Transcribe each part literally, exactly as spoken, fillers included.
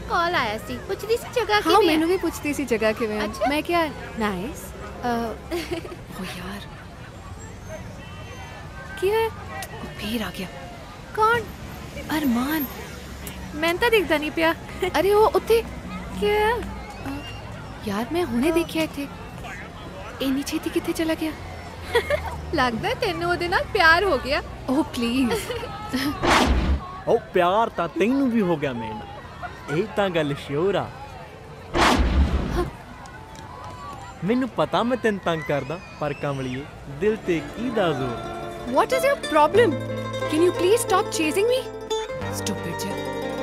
Call आया सी पुछदी सी जगह हाँ मैनू भी पुछदी सी जगह किवें अच्छा? मैं क्या नाइस ओ यार की है ओ फिर आ गया कौन अरमान मैं तो दिखदा नहीं पिया अरे वो उत्थे क्या यार मैं हुणे देखिया इत्थे इन्नी छेती कित्थे चला गया लगदा तेनू ओदे नाल प्यार हो गया ओह प्लीज ओ प्यार तां तैनू भी हो गया मेरे नाल ਇਹ ਤਾਂ ਗੱਲ ਸ਼ੋਰ ਆ ਮੈਨੂੰ ਪਤਾ ਮੈਂ ਤੈਨੂੰ ਤੰਗ ਕਰਦਾ ਪਰ ਕਮਲੀਏ ਦਿਲ ਤੇ ਕੀ ਦਾ ਜ਼ੋਰ What is your problem? Can you please stop chasing me? Stupid jet.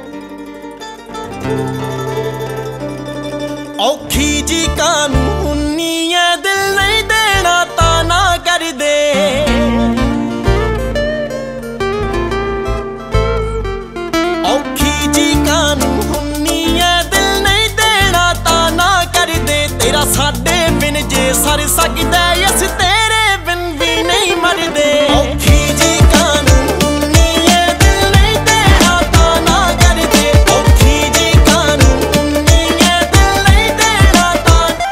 औखी जी कानूनी है दिल नहीं देना ताना कर दे औखी जी कानूनी है दिल नहीं देना ताना कर दे तेरा साडे बिन जे सर सकदा अस तेरे बिन भी नहीं मरदे औखी जी कानूनी है दिल नहीं देना ताना कर दे औखी जी कानूनी है दिल नहीं देना ताना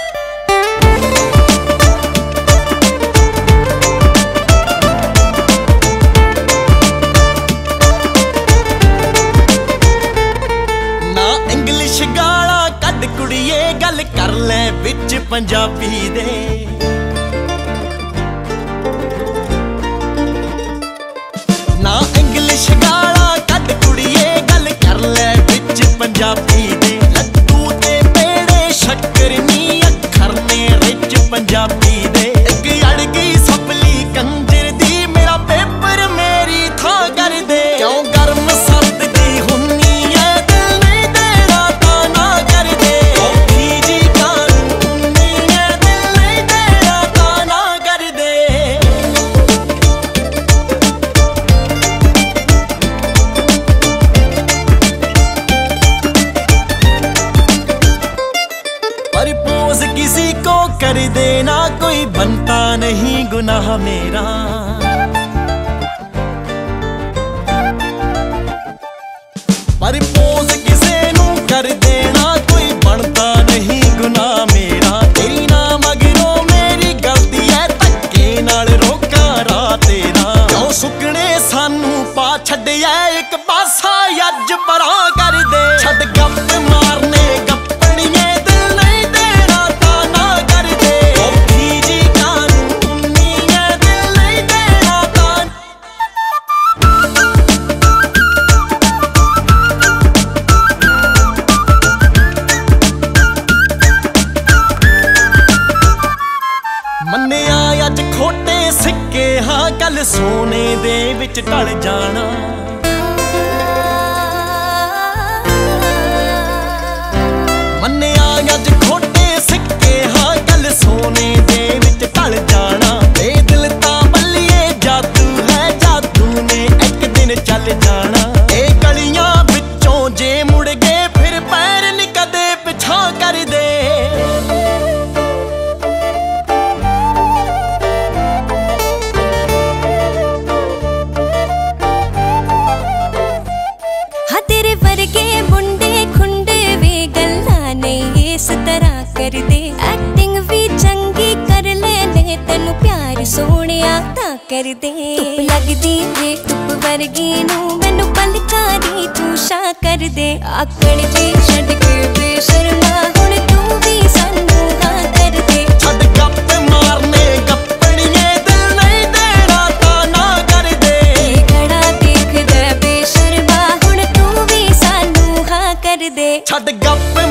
ना इंग्लिश गाला कद कुड़िए गल कर ले विच पंजाबी दे ना इंग्लिश गाला कद कुड़िए गल कर ले विच पंजाबी दे लड्डू ते पेड़े शक्कर नी अखर ने रिच पंजाबी दे इक अड़गी सपली कंजर दी मेरा पेपर मेरी थां कर दे क्यों गर्म सर्द दी हुन्नी है दिल नहीं देना ताना कर दे औखी जी कानूनी है दिल नहीं देना ताना कर दे प्रपोज किसी को कर देना कोई बनता नहीं गुनाह मेरा प्रपोज किसी नू कर देना कोई बनता नहीं गुनाह मेरा तेरी ना मगरों मेरी गलती है धक्के नाल रोका राह तेरा क्यों सुकने सानू पा छड्डिया एक पासा अज परा कर दे छड्ड गप मारने गप्पणिए दिल नहीं देना ताना कर दे औखी जी कानूनी है दिल नहीं देना ताना ਮੰਨਿਆ ਅੱਜ ਖੋਟੇ ਸਿੱਕੇ ਹਾਂ ਕੱਲ ਸੋਨੇ ਦੇ ਵਿੱਚ ਢਲ ਜਾਣਾ ਮੰਨਿਆ ਅੱਜ ਖੋਟੇ ਸਿੱਕੇ ਹਾਂ ਕੱਲ ਸੋਨੇ ਦੇ ਵਿੱਚ ਢਲ ਜਾਣਾ ਇਹ ਦਿਲ ਤਾਂ ਬੱਲੀਏ ਜਾਦੂ ਹੈ ਜਾਦੂ ਨੇ ਇੱਕ ਦਿਨ ਚੱਲ ਜਾਣਾ ਇਹ ਗਲੀਆਂ ਵਿੱਚੋਂ ਜੇ ਮੁੜ ਗਏ ਫਿਰ ਪੈਰ ਨੀ ਕਦੇ ਪਿਛਾਂ ਕਰਦੇ कर दे धुप लगदी जे धुप वर्गी नू मैनू पलकां दी तू शा कर दे आकड़ जी छड्ड के बेशर्मा हुण तू भी सानू हां कर दे छड्ड गप मारने गप्पणिए दिल नहीं देना ताना कर दे घड़ा देख दे बेशर्मा हुण तू भी सानू हां कर दे छड्ड गप